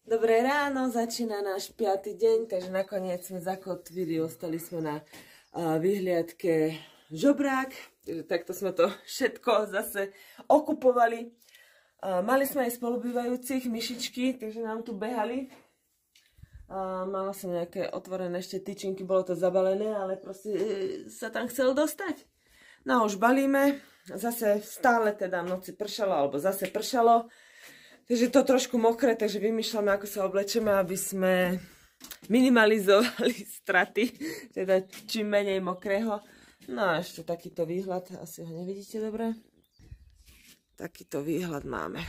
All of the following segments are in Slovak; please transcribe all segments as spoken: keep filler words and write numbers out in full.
Dobré ráno, začína náš piaty deň, takže nakoniec sme zakotvili, ostali sme na uh, vyhliadke Žobrák, takže takto sme to všetko zase okupovali. Uh, mali sme aj spolubývajúcich myšičky, takže nám tu behali. Uh, mala som nejaké otvorené ešte tyčinky, bolo to zabalené, ale proste e, sa tam chcel dostať. No už balíme, zase stále teda v noci pršalo, alebo zase pršalo. Takže to trošku mokré, takže vymýšľame, ako sa oblečeme, aby sme minimalizovali straty, teda čím menej mokrého. No a ešte takýto výhľad, asi ho nevidíte dobre. Takýto výhľad máme.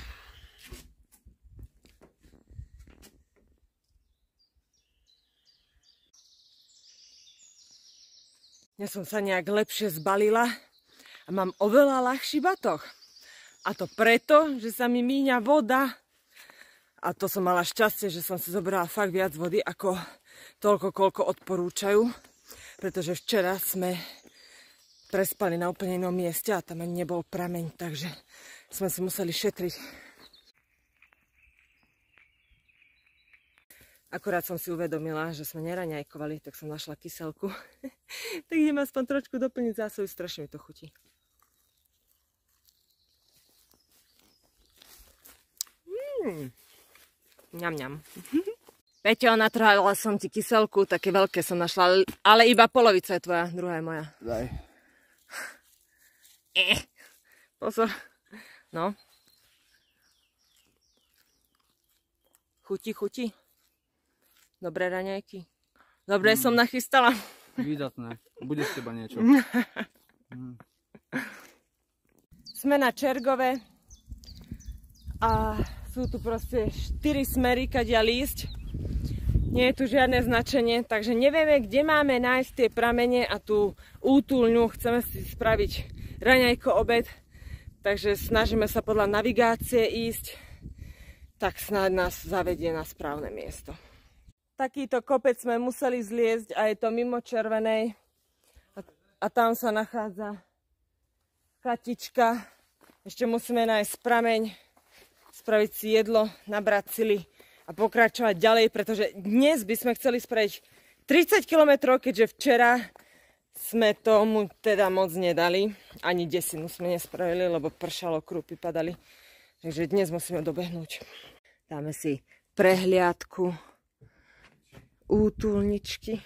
Ja som sa nejak lepšie zbalila a mám oveľa ľahší batoh. A to preto, že sa mi míňa voda. A to som mala šťastie, že som si zobrala fakt viac vody, ako toľko, koľko odporúčajú. Pretože včera sme prespali na úplne inom mieste a tam ani nebol prameň, takže sme si museli šetriť. Akurát som si uvedomila, že sme neraňajkovali, tak som našla kyselku. Tak idem aspoň trošku doplniť zásoby, strašne mi to chutí. Mm. Ňam, ňam. Peťo, natrhala som ti kyselku, také veľké som našla, ale iba polovica je tvoja, druhá je moja. Daj. Eh, pozor. No. Chutí, chutí. Dobré raňajky. Dobre mm. som nachystala. Výdatné. Bude z teba niečo. mm. Sme na Čergove. A sú tu proste štyri smery, kadiaľ ísť. Nie je tu žiadne značenie, takže nevieme, kde máme nájsť tie pramene a tú útulňu. Chceme si spraviť raňajko obed, takže snažíme sa podľa navigácie ísť, tak snáď nás zavedie na správne miesto. Takýto kopec sme museli zliezť a je to mimo Červenej a, a tam sa nachádza chatička. Ešte musíme nájsť prameň, spraviť si jedlo, nabrať sily a pokračovať ďalej, pretože dnes by sme chceli spraviť tridsať kilometrov, keďže včera sme tomu teda moc nedali. Ani desinu sme nespravili, lebo pršalo, krúpy padali. Takže dnes musíme dobehnúť. Dáme si prehliadku útulničky.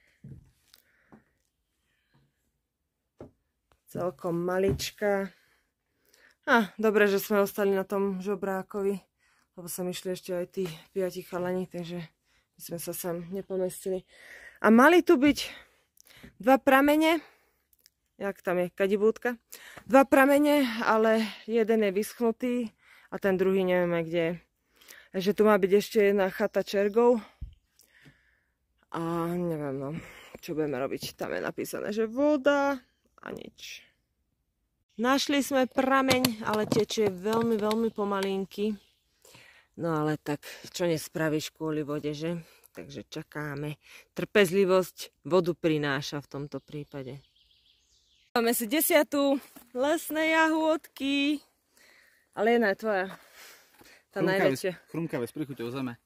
Celkom maličká. A, dobre, že sme ostali na tom Žobrákovi, lebo sa išli ešte aj tí piati chalani, takže my sme sa sem nepomestili. A mali tu byť dva pramene, jak tam je, kadibúdka, dva pramene, ale jeden je vyschnutý a ten druhý nevieme, kde je. Takže tu má byť ešte jedna chata Čergov a neviem, no, čo budeme robiť. Tam je napísané, že voda a nič. Našli sme prameň, ale tečie veľmi, veľmi pomalinky. No ale tak, čo nespravíš kvôli vode, že? Takže čakáme. Trpezlivosť vodu prináša v tomto prípade. Máme si desiatu lesné jahôdky. Ale jedna je tvoja. Tá najväčšia. Chrumkavé s prichuťou zeme.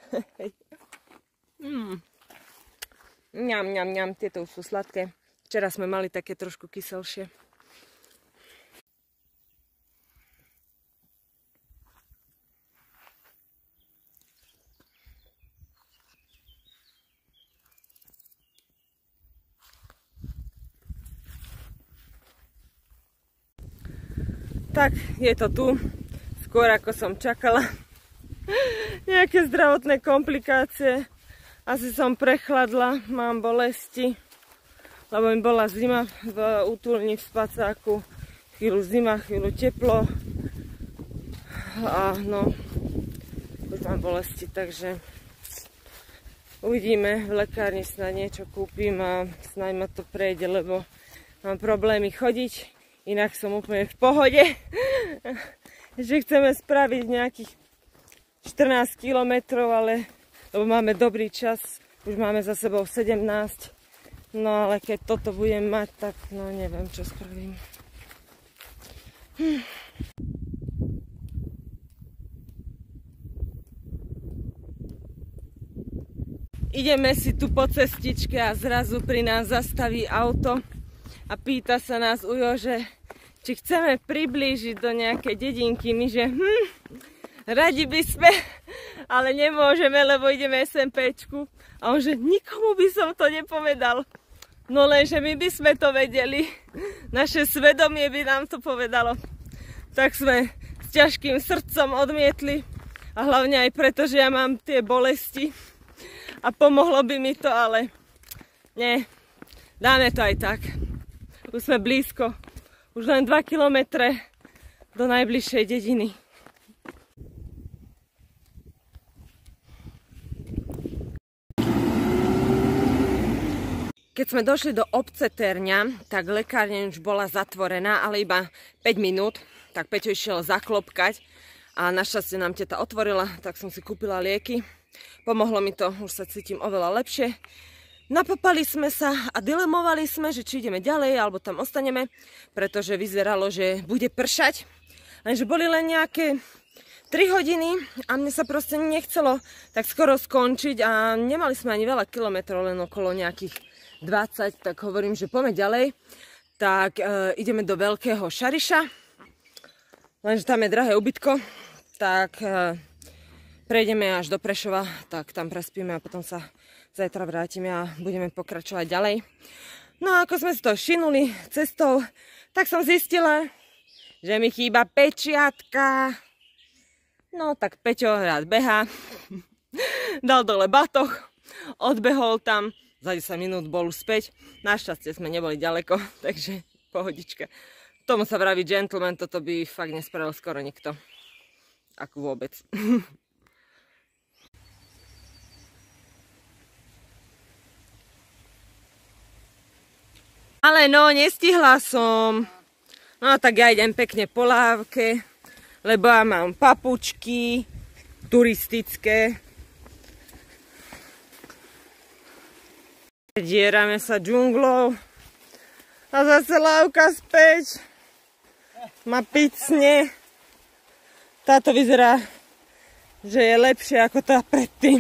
mm. Ňam, ňam, ňam. Tieto už sú sladké. Včera sme mali také trošku kyselšie. Tak, je to tu, skôr ako som čakala. Nejaké zdravotné komplikácie. Asi som prechladla, mám bolesti, lebo mi bola zima v útulni v spacáku. Chvíľu zima, chvíľu teplo. A no, už mám bolesti, takže uvidíme. V lekárni snáď niečo kúpim a snáď ma to prejde, lebo mám problémy chodiť. Inak som úplne v pohode, že chceme spraviť nejakých štrnásť kilometrov, ale lebo máme dobrý čas, už máme za sebou sedemnásť, no ale keď toto budem mať, tak no neviem, čo spravím. Hm. ideme si tu po cestičke a zrazu pri nás zastaví auto a pýta sa nás ujo, že či chceme priblížiť do nejakej dedinky. My, že hm, radi by sme, ale nemôžeme, lebo ideme SMPčku. A on, že nikomu by som to nepovedal. No lenže my by sme to vedeli. Naše svedomie by nám to povedalo. Tak sme s ťažkým srdcom odmietli. A hlavne aj preto, že ja mám tie bolesti. A pomohlo by mi to, ale nie, dáme to aj tak. Už sme blízko. Už len dva kilometre do najbližšej dediny. Keď sme došli do obce Terňa, tak lekárňa už bola zatvorená, ale iba päť minút. Tak Peťo išiel zaklopkať a našťastie nám teta otvorila, tak som si kúpila lieky. Pomohlo mi to, už sa cítim oveľa lepšie. Napapali sme sa a dilemovali sme, že či ideme ďalej, alebo tam ostaneme, pretože vyzeralo, že bude pršať. Lenže boli len nejaké tri hodiny a mne sa proste nechcelo tak skoro skončiť a nemali sme ani veľa kilometrov, len okolo nejakých dvadsať, tak hovorím, že poďme ďalej. Tak e, ideme do Veľkého Šariša, lenže tam je drahé ubytko, tak e, prejdeme až do Prešova, tak tam prespíme a potom sa zajtra vrátime a budeme pokračovať ďalej. No a ako sme si to všimnuli cestou, tak som zistila, že mi chýba pečiatka. No tak Peťo rád behá, dal dole batoh, odbehol tam, za desať minút bol späť. Našťastie sme neboli ďaleko, takže pohodička. Tomu sa vraví gentleman, toto by fakt nespravil skoro nikto. Ako vôbec. Ale no, nestihla som. No tak ja idem pekne po lávke, lebo ja mám papučky turistické. Dierame sa džunglou a zase lávka späť. Ma picne. Táto vyzerá, že je lepšie ako tá predtým.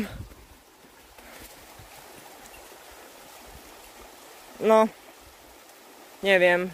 No, neviem.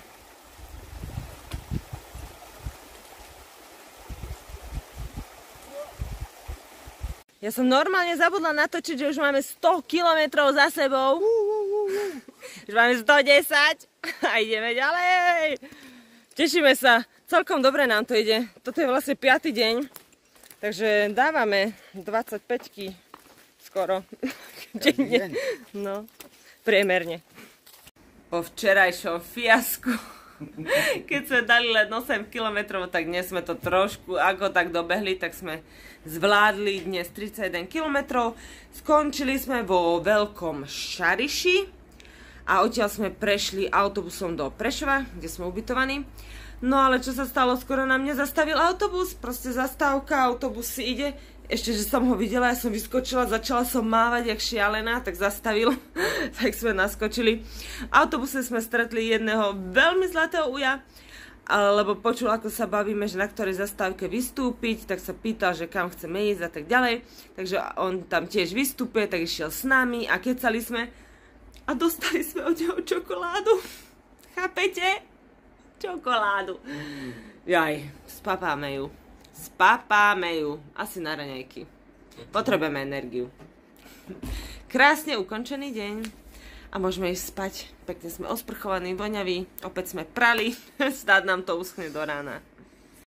Ja som normálne zabudla natočiť, že už máme sto kilometrov za sebou. Už máme sto desať a ideme ďalej. Tešíme sa. Celkom dobre nám to ide. Toto je vlastne piaty deň. Takže dávame dvadsaťpäťky skoro. Denne. No, priemerne. Po včerajšom fiasku, keď sme dali len osem kilometrov, tak dnes sme to trošku ako tak dobehli, tak sme zvládli dnes tridsaťjeden kilometrov. Skončili sme vo Veľkom Šariši a odtiaľ sme prešli autobusom do Prešova, kde sme ubytovaní. No ale čo sa stalo, skoro nám nezastavil autobus, proste zastávka, autobus si ide. Ešte, že som ho videla, ja som vyskočila, začala som mávať jak šialená, tak zastavil, tak sme naskočili. V autobuse sme stretli jedného veľmi zlatého uja, lebo počul, ako sa bavíme, že na ktorej zastávke vystúpiť, tak sa pýtal, že kam chceme ísť a tak ďalej. Takže on tam tiež vystúpil, tak išiel s nami a kecali sme a dostali sme od neho čokoládu. Chápete? Čokoládu. Jaj, spapáme ju. Spapáme ju. Asi na raňajky. Potrebujeme energiu. Krásne ukončený deň. A môžeme ísť spať. Pekne sme osprchovaní, voňaví. Opäť sme prali. Snáď nám to uschne do rána.